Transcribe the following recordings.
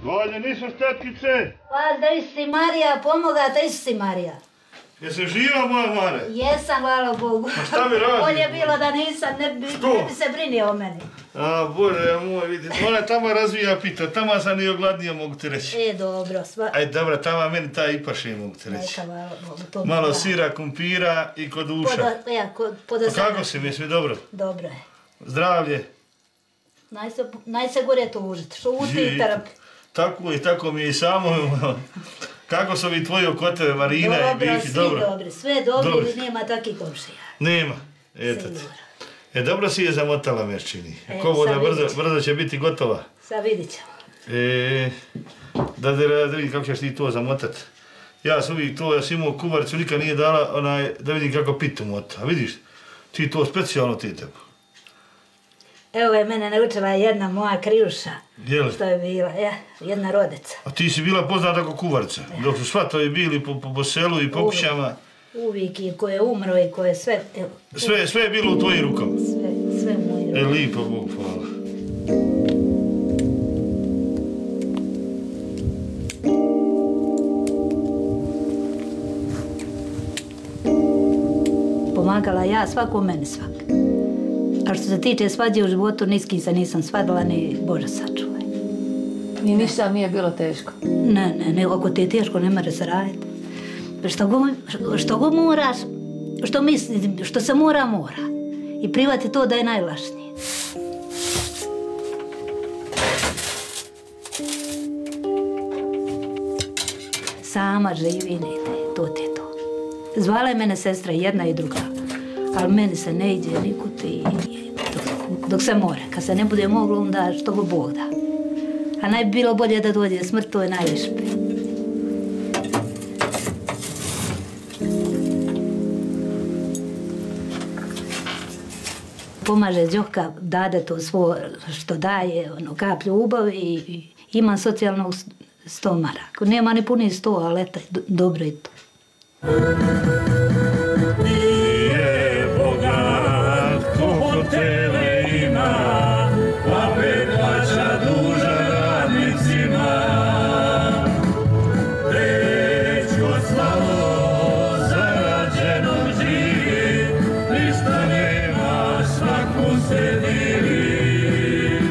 Bolje nisu tetkice. Vas da si Marija, pomogate si Marija. Jesi živa, moja Mare? Jesam, hvala Bogu. A šta mi radi? Bolje bilo da nisam, ne bi se brinio o meni. A, Bože moj, vidite, ona tamo razvija pita, tamo sam i ogladnio, mogu ti reći. Dobro, sva... Aj, dobra, tamo meni ta i paše, mogu ti reći. Neka, hvala Bogu. Malo sira, kumpira i kod uša. Kako si, misli, dobro? Dobro je. Zdravlje? Najse gore tužiti, što uti i trpi. Tako i tako mi je i samo. Kako su vi tvoji okoteve, Marina i Bifi, dobro? Dobri, sve dobri ili nema takih komšija? Nema, eto ti. Dobro si je zamotala, Merčini. Ko voda brzo će biti gotova. Sad vidit ćemo. Da vidim kako ćeš ti to zamotat. Ja sam uvijek to, ja sam imao kuvaricu, nikad nije dala da vidim kako pitu mota. A vidiš, ti to specijalno ti tebu. Evo je mene naučila jedna moja krijuša. Jeli? Što je bila, jedna rodeca. A ti si bila poznata kao kuvarica, dok su svatovi bili po selu i po kućama. Uvijek i ko je umro i ko je sve... Sve je bilo u tvojim rukama? Sve u mojim rukama. Lijepo, Bog, hvala. Pomagala ja svaku, meni svak. A što se tiče svađe u životu, ni s kim se nisam svadila, ni Bože sačuvaj. Ni ništa nije bilo teško? Ne, ako ti je teško, ne može se raditi. Što go moraš, što misli, što se mora. I privati to da je najlašnije. Sama živi, ne ide, to ti je to. Zvala je mene sestra jedna i druga, ali meni se ne ide nikud dok se more. Kad se ne bude moglo, onda što go Bog da. A naj bi bilo bolje da dođe smrt, to je najviše. Pomaže Đoka, dade to svo što daje, kap ljubavi i ima socijalnog 100 maraka. Nema ni puni 100, ali eto, dobro je to. Nije bogat ko hotele ima, pa plaća duža radnicima. Dečko slavo zarađeno živi, ništa nema, svaku se divi.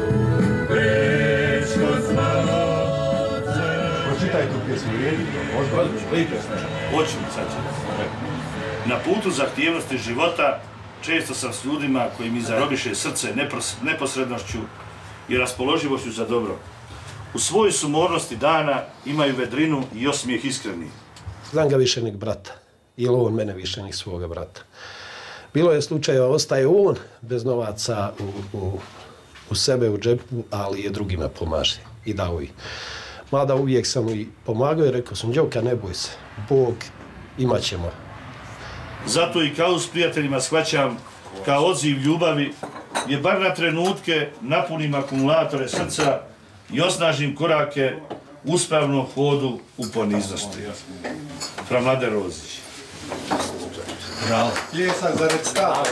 Dečko slavo zarađeno... Pročitaj tu pjesmu, vidi, možda lijepo slušaj. Hoću, sad ću. Na putu zahtjevnosti života često sam s ljudima koji mi zarobiše srce neposrednošću i raspoloživošću za dobro. U svojoj sumornosti dana imaju vedrinu i osmijeh iskreni. Znam ga više nek brata, ili on mene više nek svoga brata. Bilo je slučajeva, ostaje on bez novaca u sebe, u džepu, ali je drugima pomaže i dao ih. Mada uvijek sam i pomagao i rekao sam, Đoka, ne boj se, Bog, imat ćemo. Zato i kao s prijateljima shvaćam, kao odziv ljubavi, je bar na trenutke napunim akumulatore srca i osnažim korake uspravnom hodu u poniznosti. Fra Mladen Rozić. Bravo. Pljesak za recitator.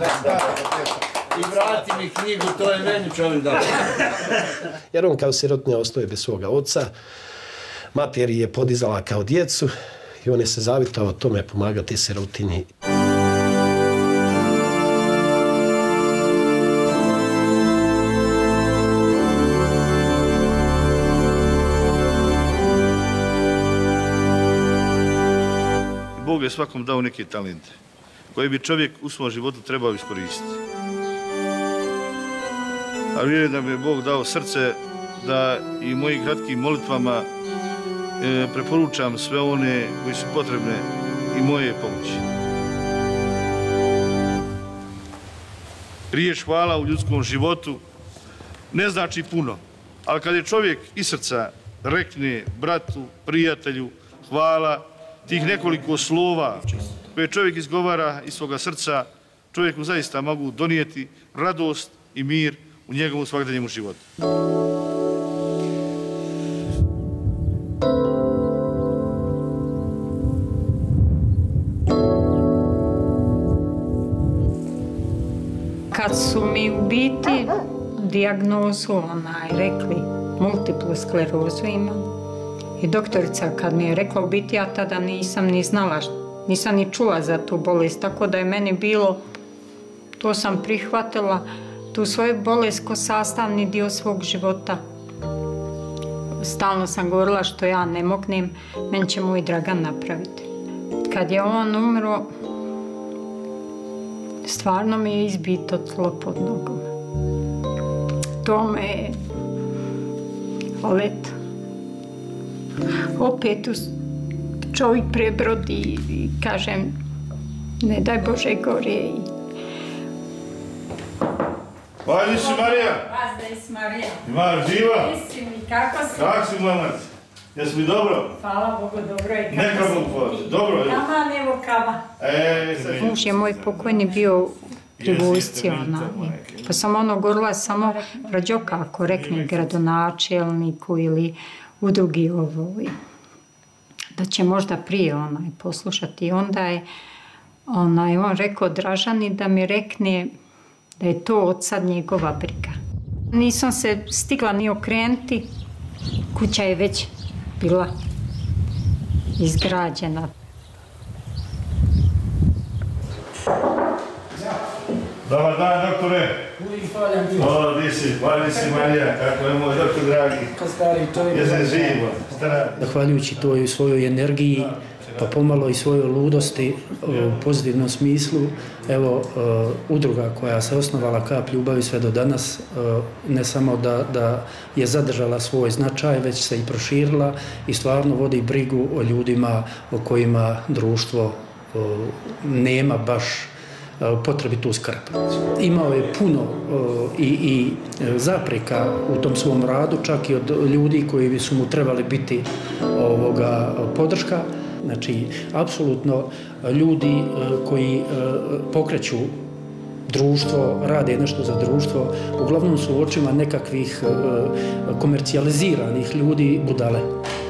I vrati mi knjigu, to je meni čovjek dao. Jer on kao sirotinja ostaje bez svoga oca, materi je podizala kao djecu i on je se zavitao tome pomagati sirotini. Bog je svakom dao neke talente koje bi čovjek u svom životu trebao iskoristiti. A vjerujem da mi je Bog dao srce da i mojim kratkim molitvama preporučam sve one koji su potrebne i moje pomoći. Riječ hvala u ljudskom životu ne znači puno, ali kad je čovjek iz srca rekne bratu, prijatelju, hvala, tih nekoliko slova koje čovjek izgovara iz svoga srca, čovjeku zaista mogu donijeti radost i mir u njegovom svakodnevnom životu. Kad su mi u biti dijagnozu rekli multiplu sklerozu imam. I doktorica kad mi je rekla, u biti ja tada nisam ni znala, nisam ni čula za tu bolest, tako da je meni bilo, to sam prihvatila, tu svoju bolest ko sastavni dio svog života. Stalno sam govorila što ja ne mognem, meni će moj Dragan napraviti. Kad je on umro, stvarno mi je izbito tlo pod nogom. To me je, ali eto, opet čovjek prebrodi i kažem, ne daj Bože gore. Hvala si, Marija. Pozdrav si, Marija. Imaš živa? Jesi mi, kako si? Kako si, mamac? Jesi mi dobro? Hvala Bogu, dobro je. Neka Bog hvala. Dobro je. Kama, evo kava. Muž je moj pokojni bio pri vojsci, pa sam govorila samo rađoka, ako rekne gradonačelniku ili udrugi ovoj, da će možda prije poslušati. I onda je on rekao Dražani da mi rekne da je to od sad njegova briga. Nisam se stigla ni okrenuti, kuća je već bila izgrađena. Dobar dan, doktore. O, di si, hvala si, Marija, kako je moj doktor dragi. Jesi živo. Zahvaljujući toj svojoj energiji, pa pomalo i svojoj ludosti u pozitivnom smislu, evo, udruga koja se osnovala Kap ljubavi sve do danas, ne samo da je zadržala svoj značaj, već se i proširila i stvarno vodi brigu o ljudima o kojima društvo nema baš potrebitu skrb. Imao je puno i zapreka u tom svom radu, čak i od ljudi koji su mu trebali biti podrška. Znači, apsolutno ljudi koji pokreću društvo, rade nešto za društvo, uglavnom su u očima nekakvih komercijaliziranih ljudi budale.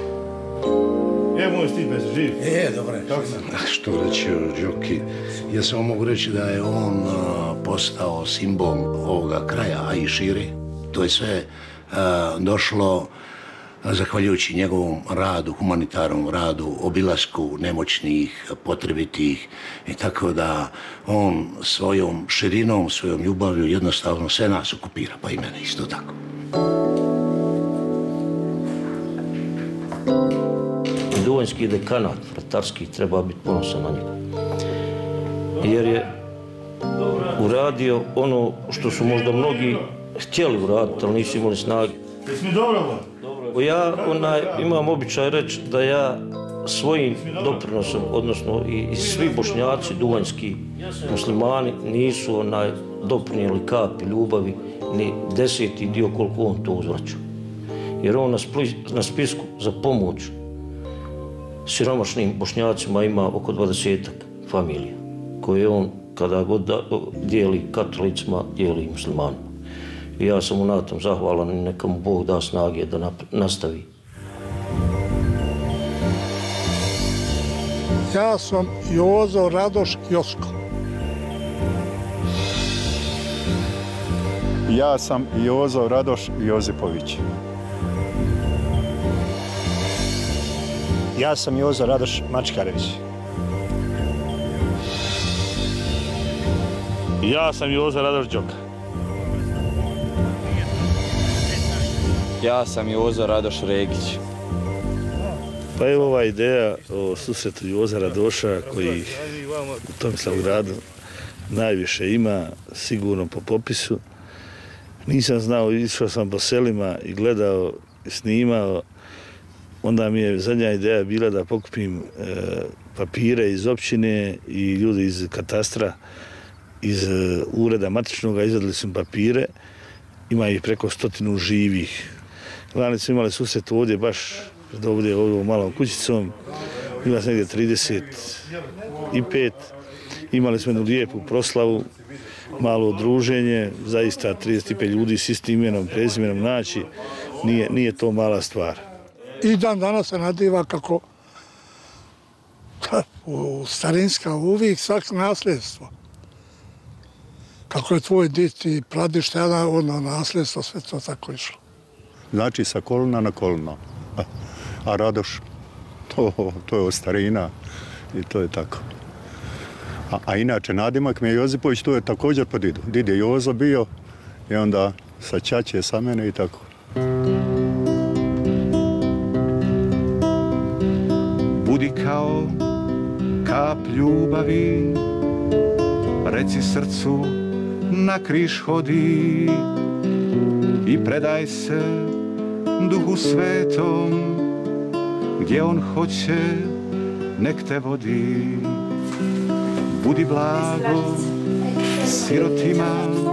Moj Stipe, si živ? Dobro je. Što reći o Đoki? Ja samo mogu reći da je on postao simbol ovoga kraja, a i šire. To je sve došlo zahvaljujući njegovom radu, humanitarnom radu, obilasku nemoćnih, potrebitih i tako da on svojom širinom, svojom ljubavlju jednostavno sve nas okupira, pa i mene isto tako. Duvanjski dekanat, ratarski, treba biti ponosan na njega. Jer je uradio ono što su možda mnogi htjeli uraditi, ali nisu imali snage. Jesi mi dobro? Ja imam običaj reći da ja svojim doprinosom, odnosno i svi Bošnjaci, duvanjski muslimani, nisu doprinijeli kapi ljubavi ni 10. dio koliko on to uzvraća. Jer on na spisku za pomoć siromašnim Bošnjacima ima oko 20 familija, koje on kada god dijeli katolicima, dijeli i muslimanima. I ja sam mu na tom zahvalan i neka mu Bog da snage da nastavi. Ja sam Jozo Radoš Josko. Ja sam Jozo Radoš Jozipović. Ja sam Jozo Radoš Mačkarević. Ja sam Jozo Radoš Đoka. Ja sam Jozo Radoš Regić. Pa evo ova ideja o susretu Joza Radoša koji u Tomislavgradu najviše ima, sigurno po popisu. Nisam znao, išao sam po selima i gledao, snimao. Onda mi je zadnja ideja bila da pokupim papire iz općine i ljudi iz katastra, iz ureda matičnoga, izvadili su papire. Ima ih preko 100 živih. Glavni su imali susret ovdje, baš pred ovdje ovom malom kućicom. Bila sam negdje 35. Imali smo jednu lijepu proslavu, malo druženje, zaista 35 ljudi s istim imenom, prezimenom naći, nije to mala stvar. I dan danas se nadiva kako u starinska uvijek svak nasljedstvo. Kako je tvoj dit i pradište, ono nasljedstvo, sve to tako išlo. znači sa kolina na kolino. A Radoš, to je ostarina i to je tako. A inače, nadimak mi je Josipović, to je također po didu. Did je Jozo bio i onda sa ćaće, sa mene i tako. Budi kao kap ljubavi, reci srcu na križ hodi i predaj se Duhu Svetom, gdje on hoće nek te vodi. Budi blago sirotima,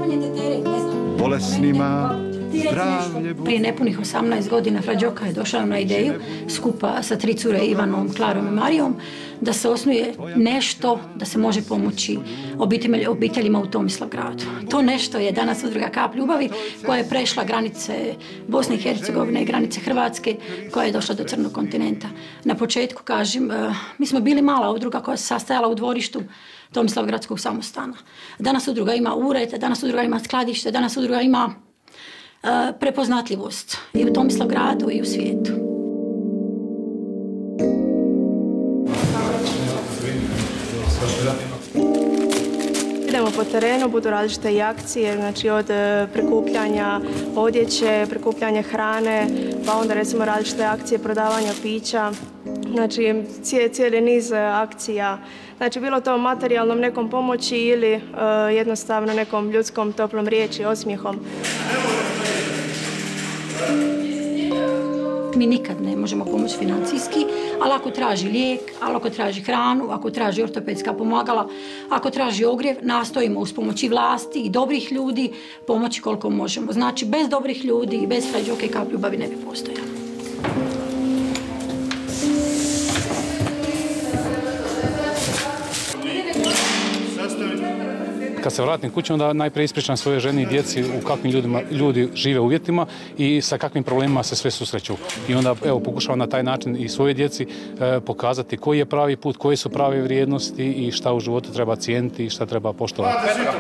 bolesnima, zdravlje budi. Prije nepunih 18 godina Fra Đoka je došao na ideju skupa sa 3 cure Ivanom, Klarom i Marijom da se osnuje nešto da se može pomoći obiteljima u Tomislavgradu. To nešto je danas udruga Kap ljubavi koja je prešla granice Bosne i Hercegovine i granice Hrvatske, koja je došla do Crnog kontinenta. Na početku kažem, mi smo bili mala udruga koja se sastajala u dvorištu Tomislavgradskog samostana. Danas udruga ima ured, danas udruga ima skladište, danas udruga ima prepoznatljivost i u Tomislavgradu i u svijetu. Idemo po terenu, budu različite i akcije, znači od prikupljanja odjeće, prikupljanja hrane, pa onda recimo različite akcije prodavanja pića, znači cijeli niz akcija. Znači bilo to materijalnom nekom pomoći ili jednostavno nekom ljudskom toplom riječi, osmijehom. Mi nikad ne možemo pomoći financijski, ali ako traži lijek, ali ako traži hranu, ako traži ortopedska pomagala, ako traži ogrjev, nastojimo uz pomoći vlasti i dobrih ljudi pomoći koliko možemo. Znači, bez dobrih ljudi i bez Fra Đoke Kap ljubavi ne bi postojalo. Kad se vratim kući, onda najprije ispričam svoje ženi i djeci u kakvim ljudi žive uvjetima i sa kakvim problemima se sve susreću. I onda pokušavam na taj način i svoje djeci pokazati koji je pravi put, koje su prave vrijednosti i šta u životu treba cijeniti i šta treba poštovati.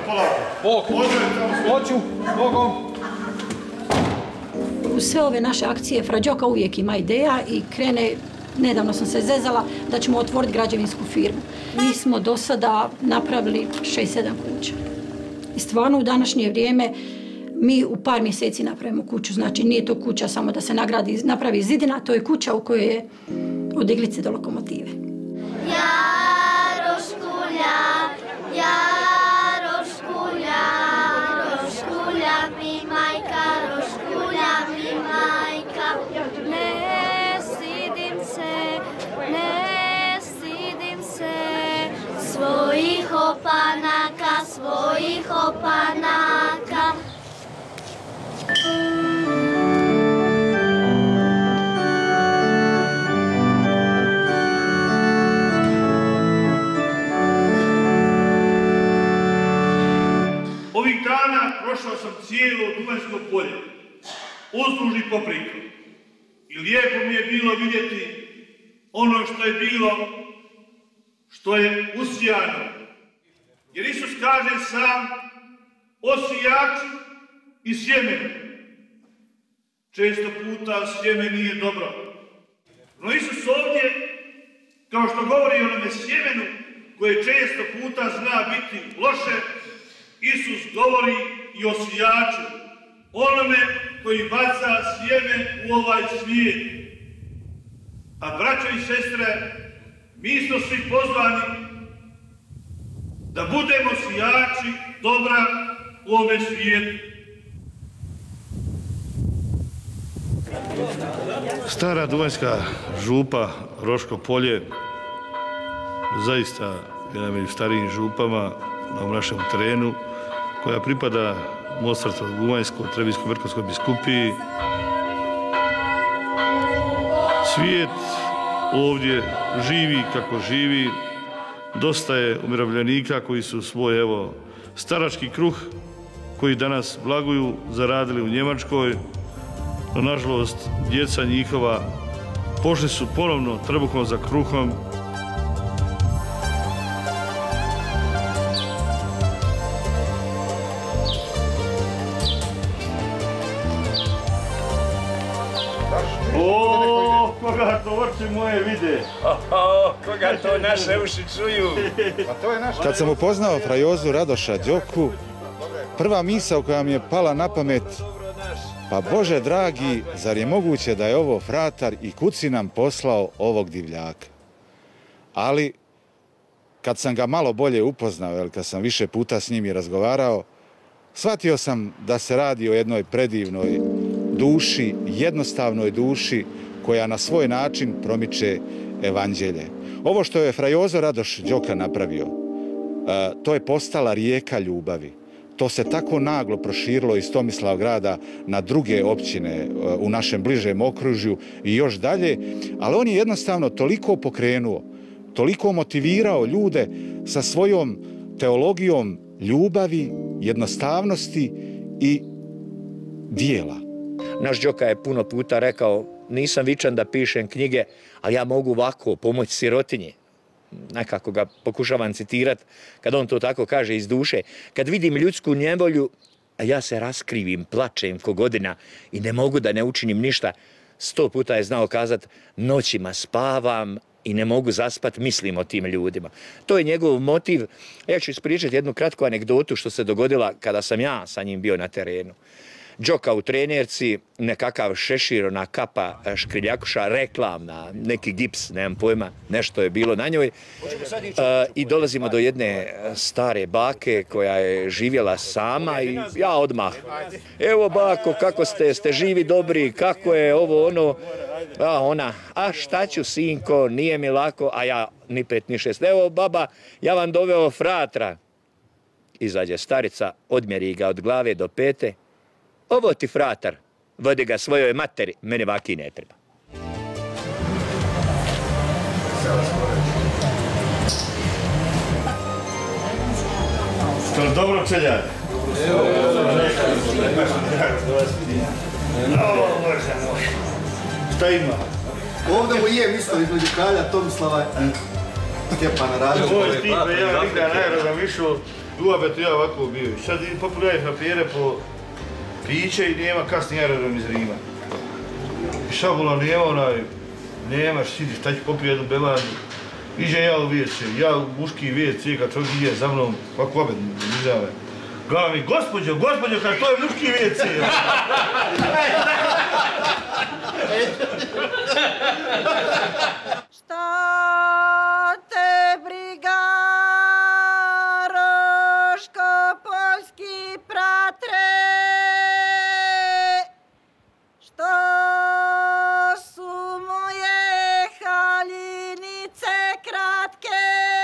U sve ove naše akcije Fra Đoka uvijek ima ideja i krene. Nedavno sam se zezala da ćemo otvoriti građevinsku firmu. Mi smo do sada napravili 6-7 kuća. I stvarno u današnje vrijeme mi u par mjeseci napravimo kuću. Znači nije to kuća samo da se napravi zidina, to je kuća u kojoj je od iglice do lokomotive. Svojih opanaka. Ovih dana prošao sam cijelo Duvanjsko polje, uzduž i popriko. I lijepo mi je bilo vidjeti ono što je bilo, što je usijano. Jer Isus kaže sam o sijaču i sjemenu. Često puta sjeme nije dobro. No Isus ovdje, kao što govori o onome sjemenu, koje često puta zna biti loše, Isus govori i o sijaču, onome koji baca sjeme u ovaj svijet. A braćo i sestre, mi smo svi pozvani da budemo sijači dobra u ovome svijetu. Stara Duvanjska župa Roško polje, zaista jedna među starijim župama na ovom našem terenu, koja pripada Mostarsko-Duvanjskoj, Trebinsko-Vrkovskoj biskupiji. Svijet ovdje živi kako živi. Dosta je umirovljenika koji su svoj, starački kruh, koji danas blaguju, zaradili u Njemačkoj. No, nažalost, djeca njihova pošli su ponovno trbuhom za kruhom. Koga to oči moje vide? Koga to naše uši čuju? Kad sam upoznao frajozu Radoša Đoku, prva misao koja mi je pala na pamet, pa Bože dragi, zar je moguće da je ovo fratar i kud si nam poslao ovog divljaka? Ali, kad sam ga malo bolje upoznao, kad sam više puta s njim i razgovarao, shvatio sam da se radi o jednoj predivnoj duši, jednostavnoj duši koja na svoj način promiče evanđelje. Ovo što je frajozo Radoš Đoka napravio, to je postala rijeka ljubavi. To se tako naglo proširilo iz Tomislavgrada na druge općine u našem bližem okružju i još dalje, ali on je jednostavno toliko pokrenuo, toliko motivirao ljude sa svojom teologijom ljubavi, jednostavnosti i dijela. Naš Đoka je puno puta rekao, nisam vičan da pišem knjige, ali ja mogu ovako pomoći sirotinji. Nekako ga pokušavam citirati, kad on to tako kaže iz duše. Kad vidim ljudsku nevolju, a ja se raskrivim, plačem ko godina i ne mogu da ne učinim ništa, 100 puta je znao kazat, noćima spavam i ne mogu zaspat, mislim o tim ljudima. To je njegov motiv. Ja ću ispričati jednu kratku anegdotu što se dogodila kada sam ja sa njim bio na terenu. Đoka u trenerci, nekakav šešir, ona kapa škriljakuša, reklamna, neki gips, nemam pojma, nešto je bilo na njoj. I dolazimo do jedne stare bake koja je živjela sama i ja odmah. Evo bako, kako ste živi, dobri, kako je ovo ono. A ona, a šta ću sinko, nije mi lako, a ja ni 5 ni 6. Evo baba, ja vam doveo fratra. Izađe starica, odmjeri ga od glave do pete. Ovo ti fratar, vodi ga svojoj materi, mene vaki ne treba. Što je dobro čeljade? Šta ima? Ovdje mu je isto između kralja Tomislava i Stjepana Radića. Ovo je stipe, ja nikada najerodam išao, duabet ja ovako bio. Sad pogledaj papire po piće i nema kasni aerodrom iz Rima. I šabula nemaš, sidiš, taj ću popio jednu beladu. Iđe ja u WC, ja u muški WC, kad čovjek ide za mnom, ovako obed izjave. Gleda mi, gospođo, kad to je muški WC. Šta te briga, Roško poljski pratre? Što su moje haljinice kratke?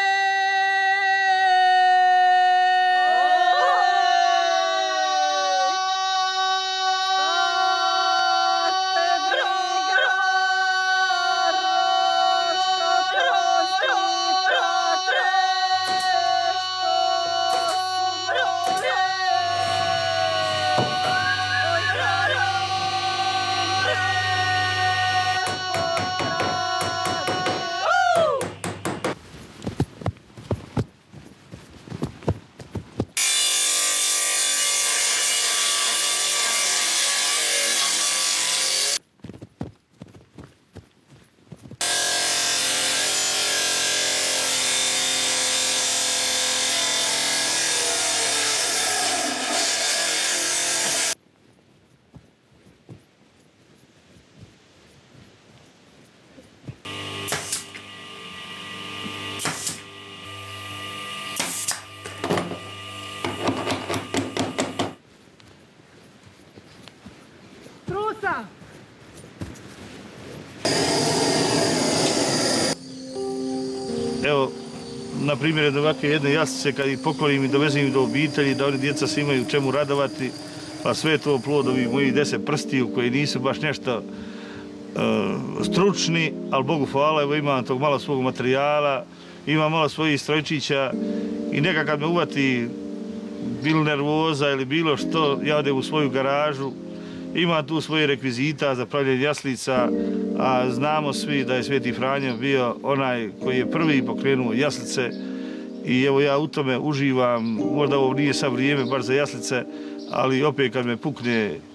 Evo, na primjer, ovakve jedne jaslice, kad ih poklonim i dovezim ih do obitelji, da oni djeca se imaju čemu radovati, pa sve je to plod ovih mojih 10 prstiju koji nisu baš nešto stručni, ali Bogu hvala, evo imam tog malo svog materijala, imam malo svojih strojčića i nekad kad me uvati bilo nervoza ili bilo što, ja odem u svoju garažu, imam tu svoje rekvizita za pravljenje jaslica, a znamo svi da je Sveti Franjo bio onaj koji je prvi pokrenuo jaslice i evo ja u tome uživam, možda ovo nije sad vrijeme baš za jaslice, ali opet kad me pukne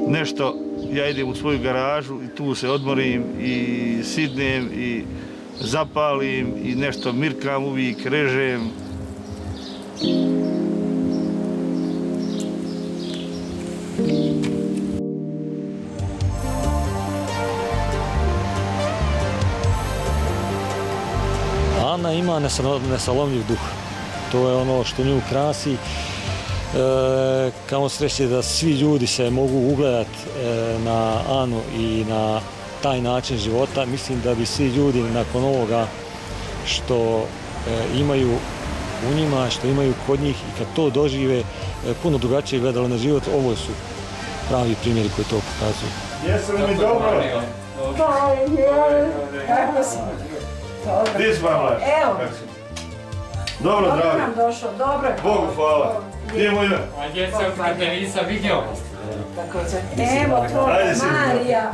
nešto, ja idem u svoju garažu i tu se odmorim i sidnem i zapalim i nešto mirkam uvijek, režem. Ana ima nesalomljiv duh. To je ono što nju krasi. Kamo sreće da svi ljudi se mogu ugledati na Anu i na taj način života. Mislim da bi svi ljudi nakon ovoga što imaju u njima, što imaju kod njih i kad to dožive, puno drugačije gledali na život. Ovo su pravi primjeri koji to pokazuju. Jesu li mi dobro? Kako si? Gdje si vam laš? Evo. Dobro, Dobro dragi. nam došao, dobro je. Bogu hvala. Gdje je moj ime? A djeca, kad te nisam vidio. Evo, tvoja Marija.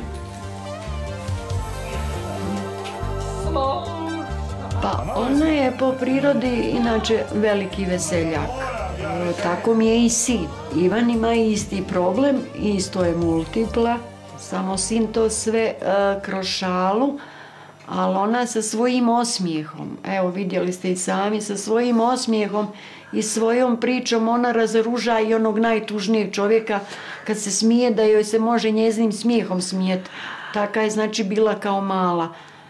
Pa ona je po prirodi inače veliki veseljak. Tako mi je i sin. Ivan ima isti problem, isto je multipla, samo sin to sve kroz šalu, ali ona sa svojim osmijehom, evo vidjeli ste i sami, sa svojim osmijehom i svojom pričom ona razoruža i onog najtužnijeg čovjeka kad se smije da joj se može njezinim smijehom smijeti. Taka je znači bila kao mala.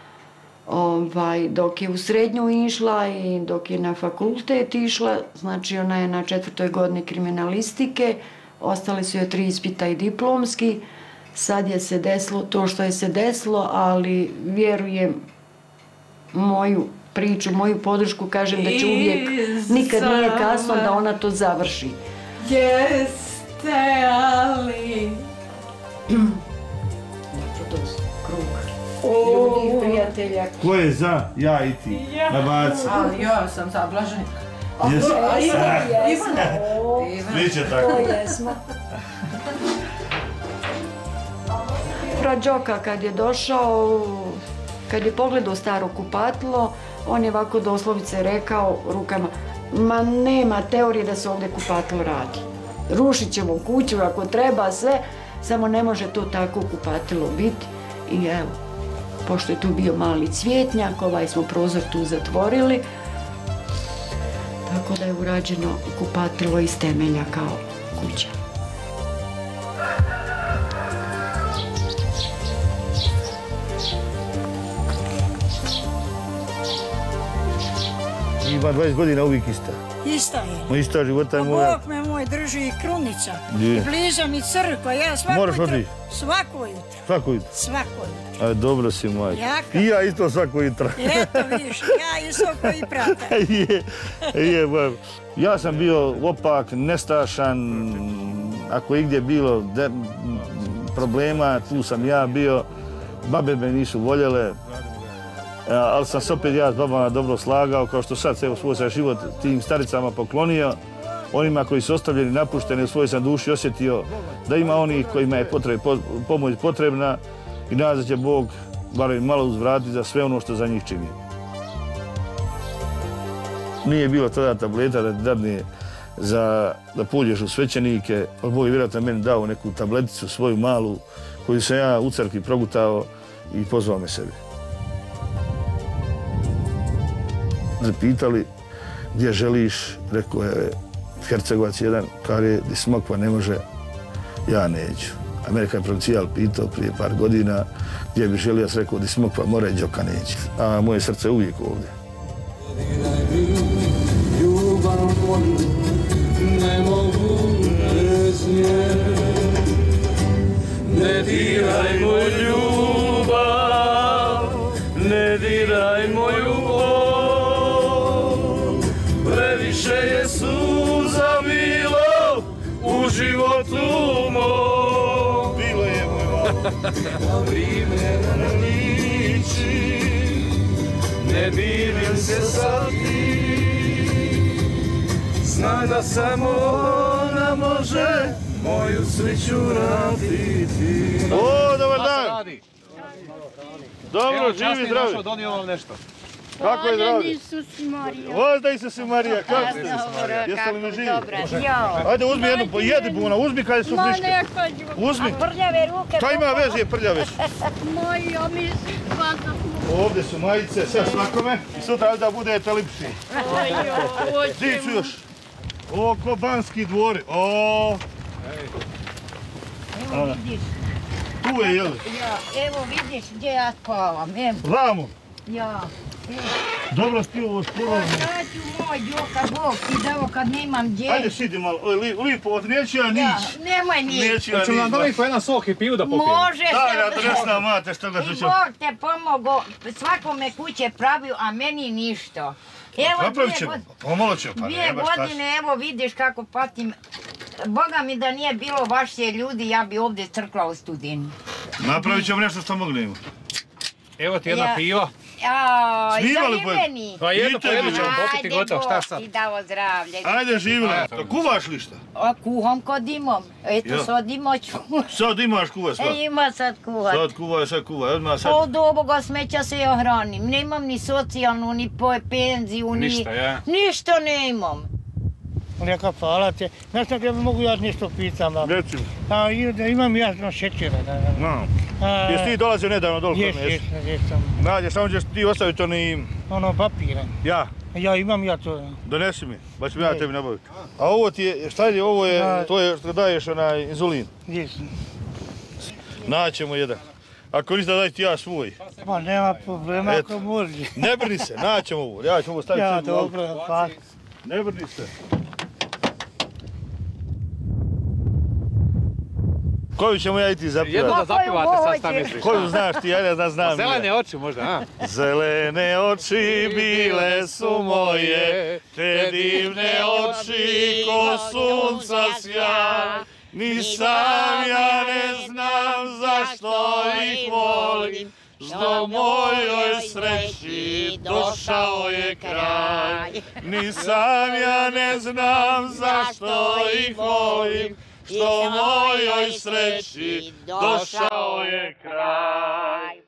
Dok je u srednju išla i dok je na fakultet išla, znači ona je na 4. godini kriminalistike, ostali su joj 3 ispita i diplomski. Sad je se desilo to što je se desilo, ali vjerujem moju priču, moju podršku, kažem da će uvijek, nikad nije kasno da ona to završi. Jeste, ali... Ljudi, prijatelja. Ko je za? Ja i ti. Nabaci. Ali ja sam za Blaženik. Jesu? Svi će tako. To jesmo. Prađoka kad je došao, kad je pogledao staro kupatilo, on je ovako doslovice rekao rukama: ma nema teorije da se ovdje kupatilo radi. Rušit ćemo kuću ako treba sve, samo ne može to tako kupatilo biti. I evo, pošto je tu bio mali cvjetnjak, ovaj smo prozor tu zatvorili, tako da je urađeno kupatilo iz temelja kao kuća. Ima 20 godina uvijek ista. Ista je. Ma ista života je moja. Bog me moj drži i krunica. Gdje? I bliza mi crkva, ja svako Moraš jutro. otići? Svako jutro. Svako jutro? Svako jutro. A dobro si majka. Jaka. I ja isto svako jutro. Eto vidiš, ja isto koji prata. Ja sam bio opak, nestašan, ako je igdje bilo problema, tu sam ja bio. Babe me nisu voljele, ali sam se opet ja s babama dobro slagao, kao što sad se svoj život tim staricama poklonio. Onima koji su ostavljeni, napušteni, u svojoj sam duši osjetio da ima onih kojima je pomoć potrebna i nadam se da će Bog barem malo uzvratiti za sve ono što za njih čini. Nije bilo tada tableta da ti dadne da pođeš u svećenike, ali Bog je vjerojatno meni dao neku tableticu svoju malu koju sam ja u crkvi progutao i pozvao me sebi. Zapitali gdje želiš, rekao je Hercegovac jedan, kaže di Smokva ne može, ja neću. Amerika je provincijal pitao prije par godina gdje bi želio, ja sam rekao di Smokva more, Đoka neće. A moje srce je uvijek ovdje. Ljubav moju ne mogu bez nje. Ne diraj moju ljubav, ne diraj moju bol. Previše je suza bilo u životu mom. Bilo je moj malo. A vrijeme ne liči, ne divim se sad ti. Znaj da samo ona može moju sreću raditi. O, dobar dan! Dobro, živi, zdravi. Donio vam nešto. Kako je zdravlje? Isus i Marija. Vozda Isus i Marija, kako ste? Jeste li mi živi? Ajde, uzmi jednu, pojedi buna, uzmi kada su friške. Uzmi. A prljave ruke. Šta ima veze, prljave su? Moja mi Ovdje su majice, sve svakome. I sutra da budete lipši. Di ću još? Oko Banski dvori. Evo vidiš. Tu je, jel? Ja, evo vidiš gdje ja spavam. Vamo? Ja. Dobro ti ovo školovno. Braću moj, Đoka Bog, ti da ovo kad nemam gdje. Ajde sidi malo, lipo, neću ja nić. Nemoj nić. Neću ja nić. Hoću vam da po jedan sok i pivu da popijem? Može se. Da, ja dresna mate, što ga ću. Bog te pomogo, svakome kuće pravio, a meni ništa. Evo napravit ćemo, pomalo ćemo. 2 godine, evo vidiš kako patim. Boga mi da nije bilo vaše ljudi, ja bi ovdje crkla u Studeni. Napravit ćemo nešto što mognemo. Evo ti jedna piva. Snimali meni. Pa jedno po jedno ćemo popiti, gotovo, šta sad? Ajde, Bog ti dao zdravlje. Ajde, živjela. Kuvaš li šta? Kuham kod imam. Eto, sad imaću. Sad imaš kuva sva? Ima sad kuvat. Sad kuvaj, odmah sad. Od ovoga smeća se ja hranim. Nemam ni socijalnu, ni penziju, ni... Ništa, ja? Ništa nemam. Neka hvala te. Znaš da mogu ja nešto pitam? Recimo. Imam ja šećera. Jesi ti dolazio nedavno dole kod me? Jesam. Nađe, samo ćeš ti ostaviti ono papire. Ja? Ja imam ja to. Donesi mi, pa ću ja tebi nabaviti. A ovo ti je, šta je ovo to je što daješ onaj inzulin? Jesam. Naćemo jedan. Ako ništa daj ti ja svoj. Pa nema problema ako može. Ne brini se, naćemo ovo. Ja ću ovo staviti sebi u auto. Ja, dobro, pa. Ne brini se. Koju ćemo ja iti zapivati? Jedno da zapivate, sad šta misliš? Koju znaš ti, ja ne znam. Zelene oči možda, a? Zelene oči bile su moje, te divne oči ko sunca sjaj. Ni sam ja ne znam zašto ih volim, što mojoj sreći došao je kraj. Ni sam ja ne znam zašto ih volim, što mojoj sreći došao je kraj.